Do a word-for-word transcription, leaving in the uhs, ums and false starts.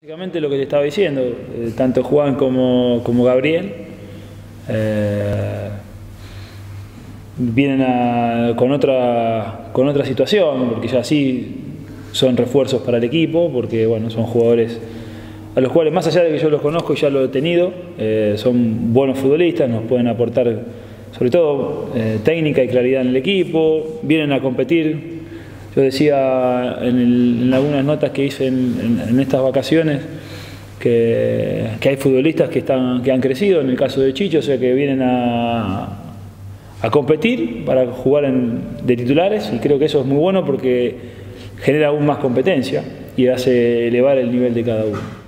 Básicamente lo que te estaba diciendo, eh, tanto Juan como, como Gabriel eh, vienen a, con, otra, con otra situación, porque ya sí son refuerzos para el equipo, porque bueno, son jugadores a los cuales, más allá de que yo los conozco y ya lo he tenido, eh, son buenos futbolistas, nos pueden aportar sobre todo eh, técnica y claridad en el equipo, vienen a competir. Yo decía en, el, en algunas notas que hice en, en, en estas vacaciones que, que hay futbolistas que, están, que han crecido, en el caso de Chicho, o sea que vienen a, a competir para jugar en, de titulares, y creo que eso es muy bueno porque genera aún más competencia y hace elevar el nivel de cada uno.